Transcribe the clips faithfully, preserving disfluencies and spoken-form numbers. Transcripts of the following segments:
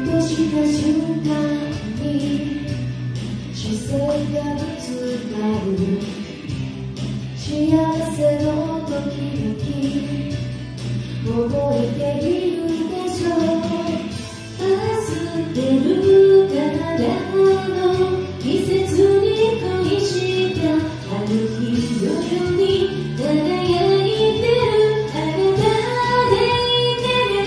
とした瞬間に視線がぶつかる幸せの時々覚えているでしょうパステル柄の季節に恋した春日のように輝いてるあなたでいてね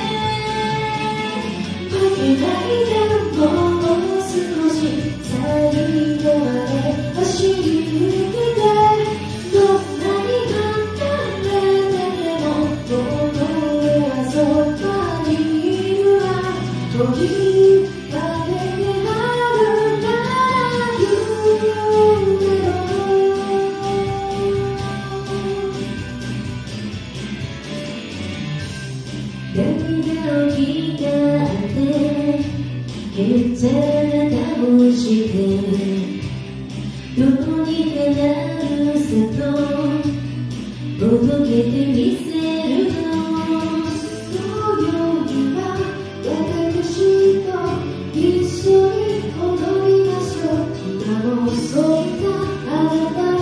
負けないでもう少し最後まで走り抜けてどんなに離れても心はそばにいるわ時までで春が言うけど涙を聞いたってへっちゃら倒してどうにかなるさと届けてみせるのそうよりは私と一緒に踊りましょう今もそんなあなた